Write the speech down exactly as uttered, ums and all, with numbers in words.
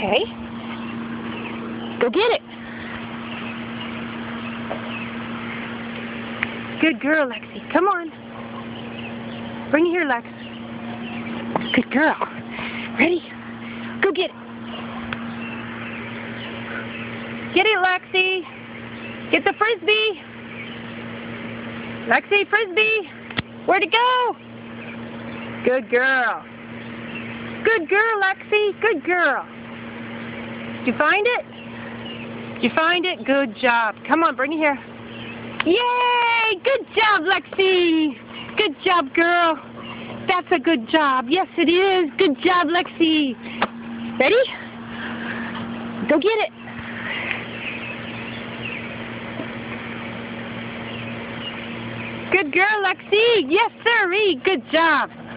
Okay. Go get it. Good girl, Lexy. Come on. Bring it here, Lex. Good girl. Ready? Go get it. Get it, Lexy. Get the frisbee. Lexy, frisbee. Where'd it go? Good girl. Good girl, Lexy. Good girl. Did you find it? Did you find it? Good job. Come on, bring it here. Yay! Good job, Lexy. Good job, girl. That's a good job. Yes, it is. Good job, Lexy. Ready? Go get it. Good girl, Lexy. Yes, sirree. Good job.